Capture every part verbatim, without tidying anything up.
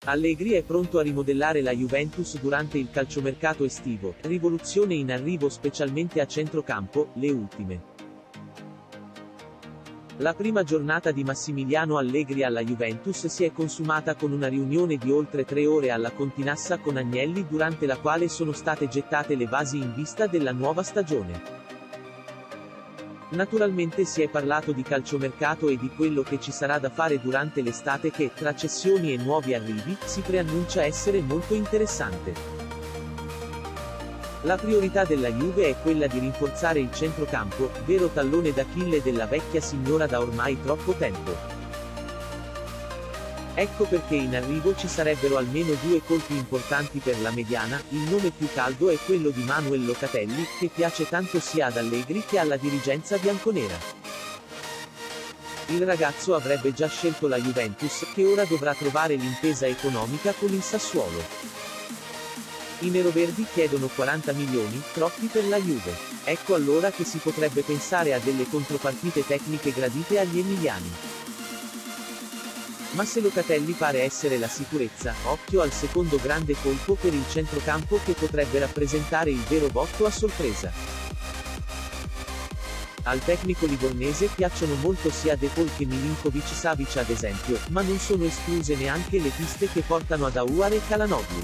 Allegri è pronto a rimodellare la Juventus durante il calciomercato estivo, rivoluzione in arrivo specialmente a centrocampo, le ultime. La prima giornata di Massimiliano Allegri alla Juventus si è consumata con una riunione di oltre tre ore alla Continassa con Agnelli durante la quale sono state gettate le basi in vista della nuova stagione. Naturalmente si è parlato di calciomercato e di quello che ci sarà da fare durante l'estate che, tra cessioni e nuovi arrivi, si preannuncia essere molto interessante. La priorità della Juve è quella di rinforzare il centrocampo, vero tallone d'Achille della vecchia signora da ormai troppo tempo. Ecco perché in arrivo ci sarebbero almeno due colpi importanti per la mediana, il nome più caldo è quello di Manuel Locatelli, che piace tanto sia ad Allegri che alla dirigenza bianconera. Il ragazzo avrebbe già scelto la Juventus, che ora dovrà trovare l'intesa economica con il Sassuolo. I neroverdi chiedono quaranta milioni, troppi per la Juve. Ecco allora che si potrebbe pensare a delle contropartite tecniche gradite agli emiliani. Ma se Locatelli pare essere la sicurezza, occhio al secondo grande colpo per il centrocampo che potrebbe rappresentare il vero botto a sorpresa. Al tecnico livornese piacciono molto sia De Paul che Milinkovic-Savic ad esempio, ma non sono escluse neanche le piste che portano ad Aouar e Calhanoglu.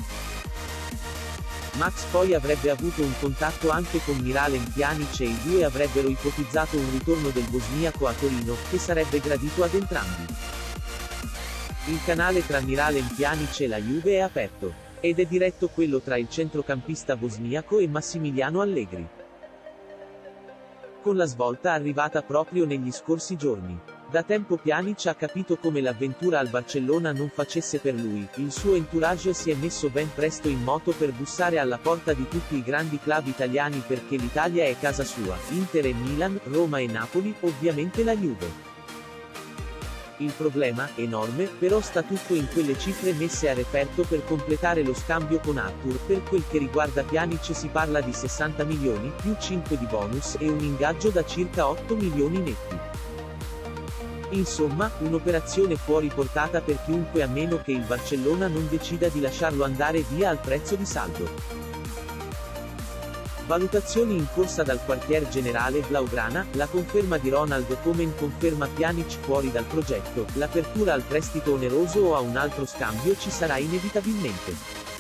Max poi avrebbe avuto un contatto anche con Miralem Pjanic e i due avrebbero ipotizzato un ritorno del bosniaco a Torino, che sarebbe gradito ad entrambi. Il canale tra Miralem Pjanic e la Juve è aperto. Ed è diretto quello tra il centrocampista bosniaco e Massimiliano Allegri. Con la svolta arrivata proprio negli scorsi giorni. Da tempo Pjanic ha capito come l'avventura al Barcellona non facesse per lui, il suo entourage si è messo ben presto in moto per bussare alla porta di tutti i grandi club italiani perché l'Italia è casa sua, Inter e Milan, Roma e Napoli, ovviamente la Juve. Il problema, enorme, però sta tutto in quelle cifre messe a referto per completare lo scambio con Arthur, per quel che riguarda Pjanic si parla di sessanta milioni, più cinque di bonus e un ingaggio da circa otto milioni netti. Insomma, un'operazione fuori portata per chiunque a meno che il Barcellona non decida di lasciarlo andare via al prezzo di saldo. Valutazioni in corsa dal quartier generale Blaugrana, la conferma di Ronald Koeman conferma Pjanic fuori dal progetto, l'apertura al prestito oneroso o a un altro scambio ci sarà inevitabilmente.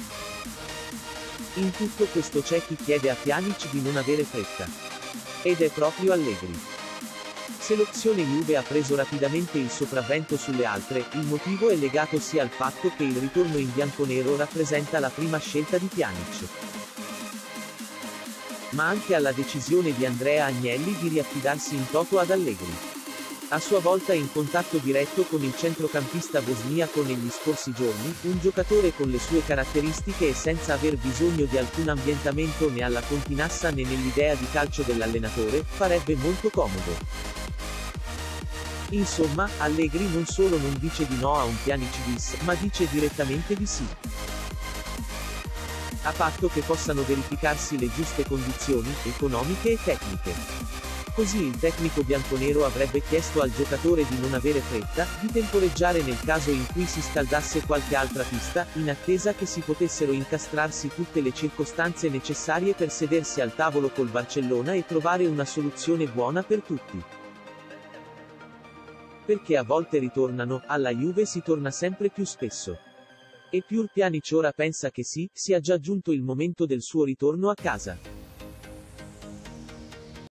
In tutto questo c'è chi chiede a Pjanic di non avere fretta. Ed è proprio Allegri. Se l'opzione Juve ha preso rapidamente il sopravvento sulle altre, il motivo è legato sia al fatto che il ritorno in bianconero rappresenta la prima scelta di Pjanic, ma anche alla decisione di Andrea Agnelli di riaffidarsi in toto ad Allegri. A sua volta in contatto diretto con il centrocampista bosniaco negli scorsi giorni, un giocatore con le sue caratteristiche e senza aver bisogno di alcun ambientamento né alla Continassa né nell'idea di calcio dell'allenatore, farebbe molto comodo. Insomma, Allegri non solo non dice di no a un Pjanic bis, ma dice direttamente di sì. A patto che possano verificarsi le giuste condizioni, economiche e tecniche. Così il tecnico bianconero avrebbe chiesto al giocatore di non avere fretta, di temporeggiare nel caso in cui si scaldasse qualche altra pista, in attesa che si potessero incastrarsi tutte le circostanze necessarie per sedersi al tavolo col Barcellona e trovare una soluzione buona per tutti. Perché a volte ritornano, alla Juve si torna sempre più spesso. E più Pjanic ora pensa che sì, sia già giunto il momento del suo ritorno a casa.